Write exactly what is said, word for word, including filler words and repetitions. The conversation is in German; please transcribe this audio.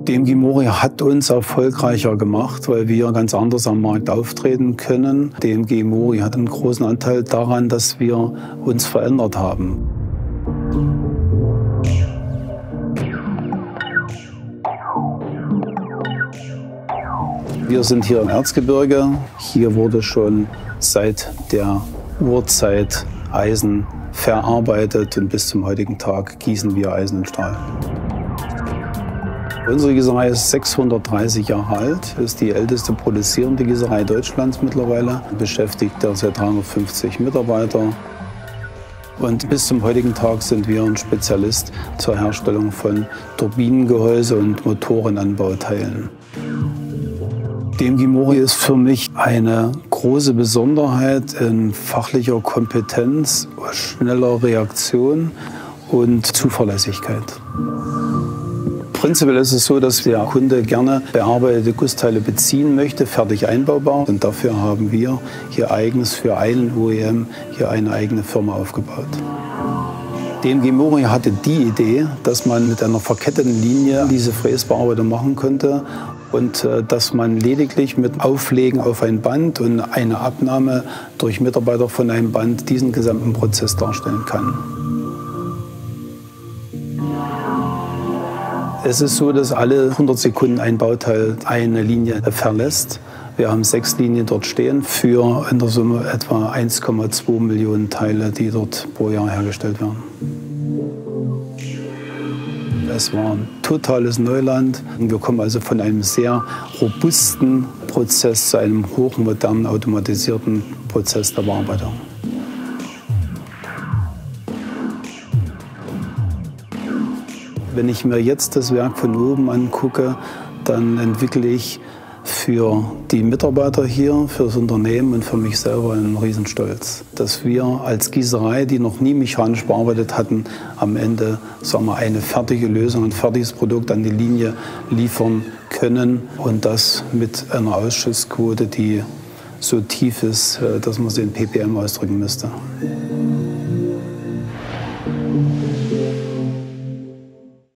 D M G Mori hat uns erfolgreicher gemacht, weil wir ganz anders am Markt auftreten können. D M G Mori hat einen großen Anteil daran, dass wir uns verändert haben. Wir sind hier im Erzgebirge. Hier wurde schon seit der Urzeit Eisen verarbeitet und bis zum heutigen Tag gießen wir Eisen und Stahl. Unsere Gießerei ist sechshundertdreißig Jahre alt, ist die älteste produzierende Gießerei Deutschlands mittlerweile, beschäftigt derzeit dreihundertfünfzig Mitarbeiter. Und bis zum heutigen Tag sind wir ein Spezialist zur Herstellung von Turbinengehäuse und Motorenanbauteilen. D M G Mori ist für mich eine große Besonderheit in fachlicher Kompetenz, schneller Reaktion und Zuverlässigkeit. Prinzipiell ist es so, dass der Kunde gerne bearbeitete Gussteile beziehen möchte, fertig einbaubar. Und dafür haben wir hier eigens für einen O E M hier eine eigene Firma aufgebaut. D M G Mori hatte die Idee, dass man mit einer verketteten Linie diese Fräsbearbeitung machen konnte und äh, dass man lediglich mit Auflegen auf ein Band und eine Abnahme durch Mitarbeiter von einem Band diesen gesamten Prozess darstellen kann. Es ist so, dass alle hundert Sekunden ein Bauteil eine Linie verlässt. Wir haben sechs Linien dort stehen für in der Summe etwa eins Komma zwei Millionen Teile, die dort pro Jahr hergestellt werden. Es war ein totales Neuland. Wir kommen also von einem sehr robusten Prozess zu einem hochmodernen, automatisierten Prozess der Bearbeitung. Wenn ich mir jetzt das Werk von oben angucke, dann entwickle ich für die Mitarbeiter hier, für das Unternehmen und für mich selber einen Riesenstolz, dass wir als Gießerei, die noch nie mechanisch bearbeitet hatten, am Ende sagen wir, eine fertige Lösung, ein fertiges Produkt an die Linie liefern können und das mit einer Ausschussquote, die so tief ist, dass man sie in P P M ausdrücken müsste.